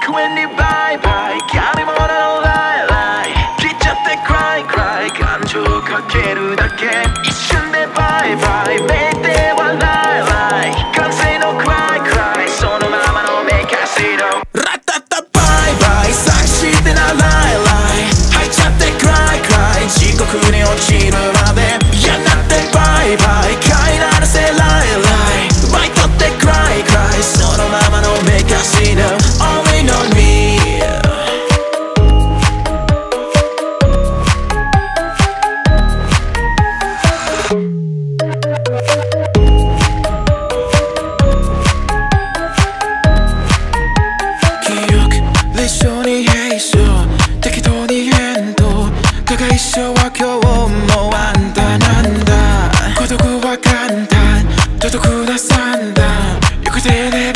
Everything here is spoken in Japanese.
公園にバイバイ借り物のライライ切っちゃってクライクライ感情かけるだけ一瞬でバイバイメイデーはライライ完成のクライクライそのままのメカシドラタタバイバイ探してなライライ入っちゃってクライクライ地獄に落ちるまで嫌なってバイバイ飼いならせライライ奪い取ってクライクライそのままのメカシド Only on me 기억 내 손이 해 있어適当に 해도 그가 있어와 겨우 뭐 안단한다孤独は簡単孤独な산다行く手で